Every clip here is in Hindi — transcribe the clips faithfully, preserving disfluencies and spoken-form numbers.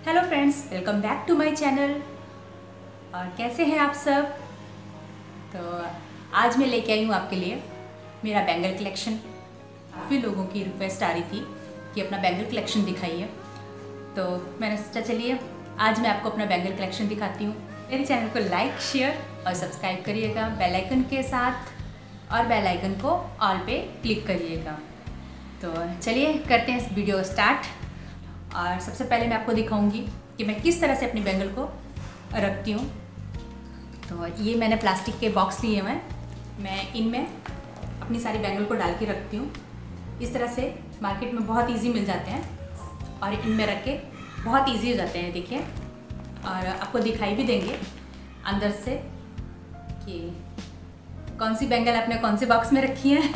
Hello friends, welcome back to my channel. और कैसे हैं आप सब। तो आज मैं लेके आई हूँ आपके लिए मेरा बैंगल कलेक्शन। काफ़ी लोगों की रिक्वेस्ट आ रही थी कि अपना बैंगल कलेक्शन दिखाइए, तो मैंने सोचा चलिए आज मैं आपको अपना बैंगल कलेक्शन दिखाती हूँ। मेरे चैनल को लाइक, शेयर और सब्सक्राइब करिएगा बेल आइकन के साथ, और बेल आइकन को ऑल पे क्लिक करिएगा। तो चलिए करते हैं इस वीडियो स्टार्ट। और सबसे पहले मैं आपको दिखाऊंगी कि मैं किस तरह से अपनी बैंगल को रखती हूँ। तो ये मैंने प्लास्टिक के बॉक्स लिए हुए हैं, मैं इनमें अपनी सारी बैंगल को डाल के रखती हूँ। इस तरह से मार्केट में बहुत इजी मिल जाते हैं और इनमें रख के बहुत इजी हो जाते हैं। देखिए, और आपको दिखाई भी देंगे अंदर से कि कौन सी बैंगल आपने कौन से बॉक्स में रखी है।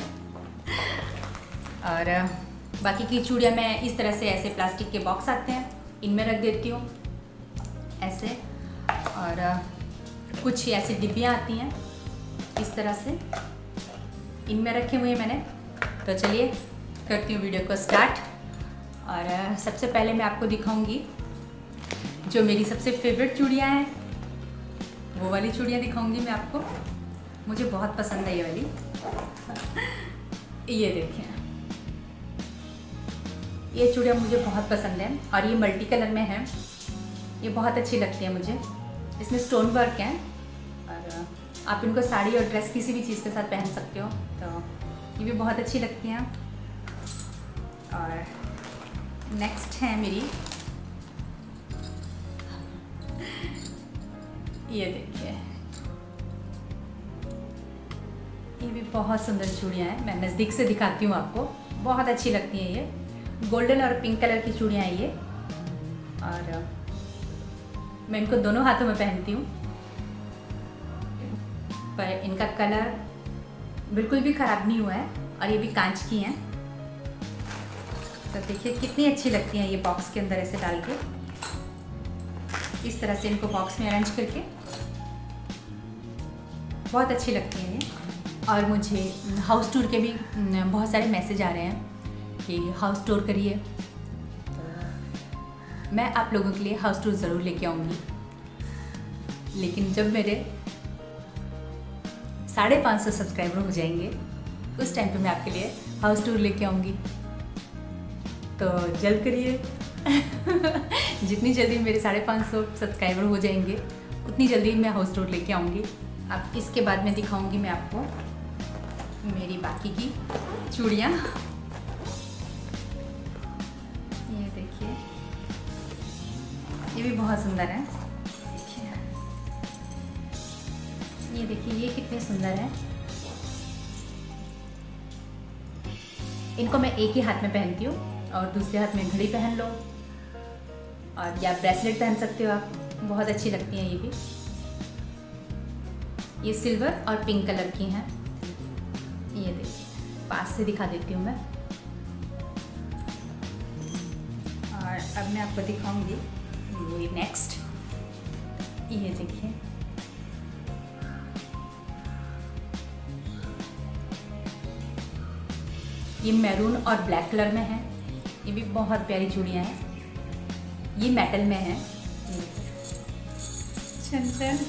और बाकी की चूड़ियाँ मैं इस तरह से ऐसे प्लास्टिक के बॉक्स आते हैं इनमें रख देती हूँ ऐसे, और कुछ ऐसी डिब्बियाँ आती हैं इस तरह से इनमें रखे हुए हैं मैंने। तो चलिए करती हूँ वीडियो को स्टार्ट। और सबसे पहले मैं आपको दिखाऊंगी जो मेरी सबसे फेवरेट चूड़ियाँ हैं, वो वाली चूड़ियाँ दिखाऊंगी मैं आपको। मुझे बहुत पसंद है ये वाली। ये देखिए, ये चूड़ियाँ मुझे बहुत पसंद है और ये मल्टी कलर में है। ये बहुत अच्छी लगती है मुझे। इसमें स्टोन वर्क है और आप इनको साड़ी और ड्रेस किसी भी चीज़ के साथ पहन सकते हो, तो ये भी बहुत अच्छी लगती हैं। और नेक्स्ट है मेरी, ये देखिए, ये भी बहुत सुंदर चूड़ियाँ हैं। मैं नज़दीक से दिखाती हूँ आपको, बहुत अच्छी लगती हैं। ये गोल्डन और पिंक कलर की चूड़ियाँ हैं ये, और मैं इनको दोनों हाथों में पहनती हूँ। पर इनका कलर बिल्कुल भी ख़राब नहीं हुआ है और ये भी कांच की हैं। तो देखिए कितनी अच्छी लगती हैं ये बॉक्स के अंदर ऐसे डाल के, इस तरह से इनको बॉक्स में अरेंज करके बहुत अच्छी लगती हैं ये। और मुझे हाउस टूर के भी बहुत सारे मैसेज आ रहे हैं कि हाउस टूर करिए, तो मैं आप लोगों के लिए हाउस टूर ज़रूर लेके आऊँगी। लेकिन जब मेरे साढ़े पाँच सौ सब्सक्राइबर हो जाएंगे उस टाइम पे मैं आपके लिए हाउस टूर लेके आऊँगी। तो जल्द करिए। जितनी जल्दी मेरे साढ़े पाँच सौ सब्सक्राइबर हो जाएंगे उतनी जल्दी मैं हाउस टूर लेके आऊँगी। अब इसके बाद में दिखाऊँगी मैं आपको मेरी बाकी की चूड़ियाँ। ये देखिए, ये भी बहुत सुंदर है। देखिए, ये देखिए, ये कितने सुंदर है। इनको मैं एक ही हाथ में पहनती हूँ और दूसरे हाथ में घड़ी पहन लो, और या ब्रेसलेट पहन सकते हो आप। बहुत अच्छी लगती हैं ये भी। ये सिल्वर और पिंक कलर की हैं। ये देखिए, पास से दिखा देती हूँ मैं। और अब मैं आपको दिखाऊंगी ये नेक्स्ट। ये देखिए, ये मैरून और ब्लैक कलर में है। ये भी बहुत प्यारी चूड़ियाँ हैं। ये मेटल में है। छन छन।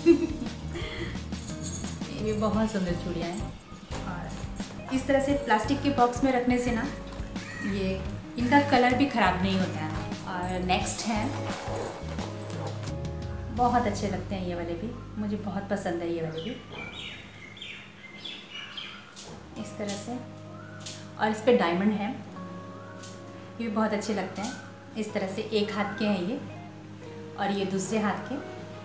ये भी बहुत सुंदर चूड़ियाँ हैं। और इस तरह से प्लास्टिक के बॉक्स में रखने से ना ये इनका कलर भी ख़राब नहीं होता है। और नेक्स्ट है, बहुत अच्छे लगते हैं ये वाले भी, मुझे बहुत पसंद है ये वाले भी। इस तरह से, और इस पे डायमंड है, ये भी बहुत अच्छे लगते हैं। इस तरह से एक हाथ के हैं ये, और ये दूसरे हाथ के।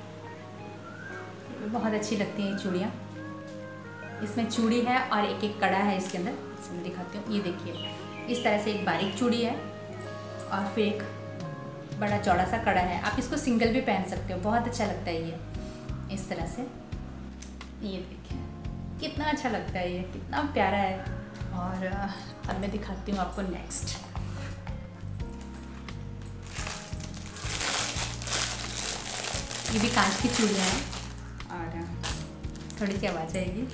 ये भी बहुत अच्छी लगती हैं ये चूड़ियाँ। इसमें चूड़ी है और एक एक कड़ा है इसके अंदर। इसमें दिखाती हूँ। ये देखिए, इस तरह से एक बारीक चूड़ी है और फिर एक बड़ा चौड़ा सा कड़ा है। आप इसको सिंगल भी पहन सकते हो, बहुत अच्छा लगता है ये इस तरह से। ये देखिए कितना अच्छा लगता है, ये कितना प्यारा है। और अब मैं दिखाती हूँ आपको नेक्स्ट। ये भी कांच की चूड़ियाँ हैं और थोड़ी सी आवाज़ आएगी।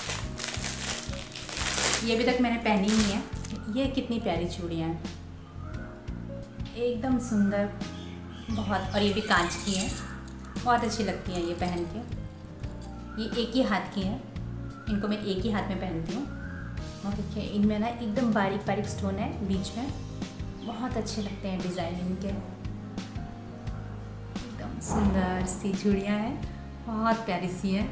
ये अभी तक मैंने पहनी नहीं है। ये कितनी प्यारी चूड़ियाँ हैं। एकदम सुंदर बहुत। और ये भी कांच की है, बहुत अच्छी लगती हैं ये पहन के। ये एक ही हाथ की है, इनको मैं एक ही हाथ में पहनती हूँ। और देखिए इनमें ना एकदम बारीक बारीक स्टोन है बीच में, बहुत अच्छे लगते हैं डिज़ाइन इनके। एकदम सुंदर सी चूड़ियाँ हैं, बहुत प्यारी सी है।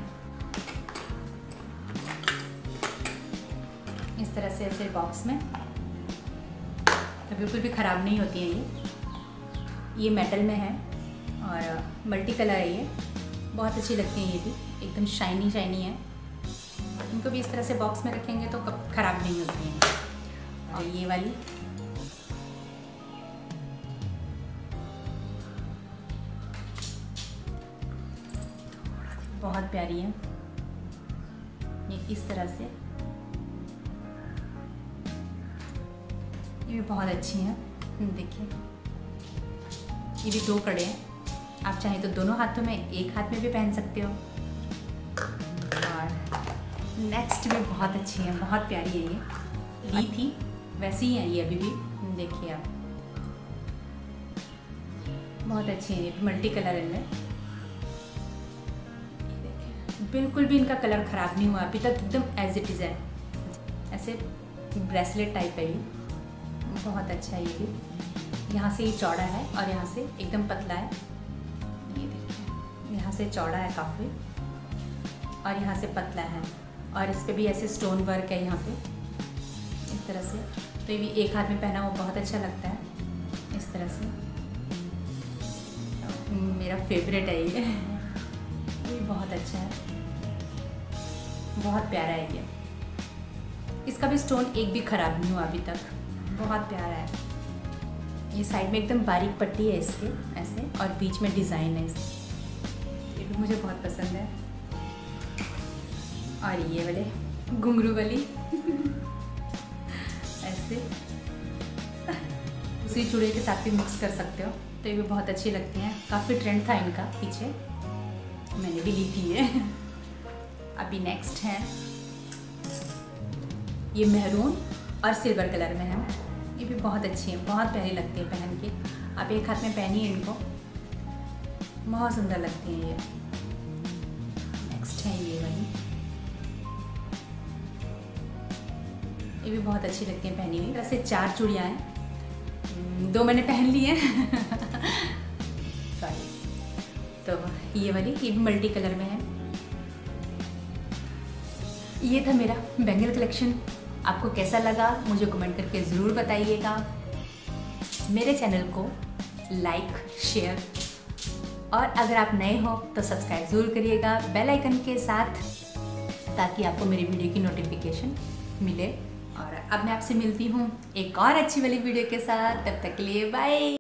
इस तरह से ऐसे बॉक्स में, तो बिल्कुल भी ख़राब नहीं होती है ये। ये मेटल में है और मल्टी कलर है ये, बहुत अच्छी लगती है ये भी, एकदम शाइनी शाइनी है। इनको भी इस तरह से बॉक्स में रखेंगे तो कब ख़राब नहीं होती हैं। और ये वाली बहुत प्यारी है, ये इस तरह से, ये भी बहुत अच्छी हैं। देखिए ये भी दो कड़े हैं, आप चाहें तो दोनों हाथों में, एक हाथ में भी पहन सकते हो। और नेक्स्ट भी बहुत अच्छी है, बहुत प्यारी है ये। ली थी वैसी ही है ये अभी भी, देखिए आप, बहुत अच्छी है ये, मल्टी कलर इनमें। बिल्कुल भी इनका कलर ख़राब नहीं हुआ अभी तक, एकदम एज इट इज़ है। ऐसे ब्रेसलेट टाइप है ये, बहुत अच्छा है ये भी। यहाँ से ये चौड़ा है और यहाँ से एकदम पतला है। ये देखिए यहाँ से चौड़ा है काफ़ी और यहाँ से पतला है, और इस पे भी ऐसे स्टोन वर्क है यहाँ पे इस तरह से। तो ये भी एक हाथ में पहना हुआ बहुत अच्छा लगता है इस तरह से। मेरा फेवरेट है ये ये बहुत अच्छा है, बहुत प्यारा है ये। इसका भी स्टोन एक भी ख़राब नहीं हुआ अभी तक, बहुत प्यारा है। ये साइड में एकदम बारीक पट्टी है इसके ऐसे, और बीच में डिज़ाइन है इसके, ये भी मुझे बहुत पसंद है। और ये वाले घुंघरू वाली ऐसे दूसरी चूड़ियों के साथ भी मिक्स कर सकते हो, तो ये भी बहुत अच्छी लगती हैं। काफ़ी ट्रेंड था इनका पीछे, मैंने भी ली थी ये। अभी नेक्स्ट है ये मेहरून और सिल्वर कलर में है, ये भी बहुत अच्छी है, बहुत प्यारी लगती है पहन के। आप एक हाथ में पहनिए इनको, बहुत सुंदर लगती हैं ये। नेक्स्ट है ये वाली, ये भी बहुत अच्छी लगती हैं पहनी हुई। तरह से चार चूड़ियाँ हैं, दो मैंने पहन ली हैं सॉरी। तो ये वाली, ये भी मल्टी कलर में है। ये था मेरा बैंगल कलेक्शन, आपको कैसा लगा मुझे कमेंट करके ज़रूर बताइएगा। मेरे चैनल को लाइक, शेयर, और अगर आप नए हो तो सब्सक्राइब ज़रूर करिएगा बेल आइकन के साथ, ताकि आपको मेरी वीडियो की नोटिफिकेशन मिले। और अब मैं आपसे मिलती हूँ एक और अच्छी वाली वीडियो के साथ, तब तक के लिए बाय।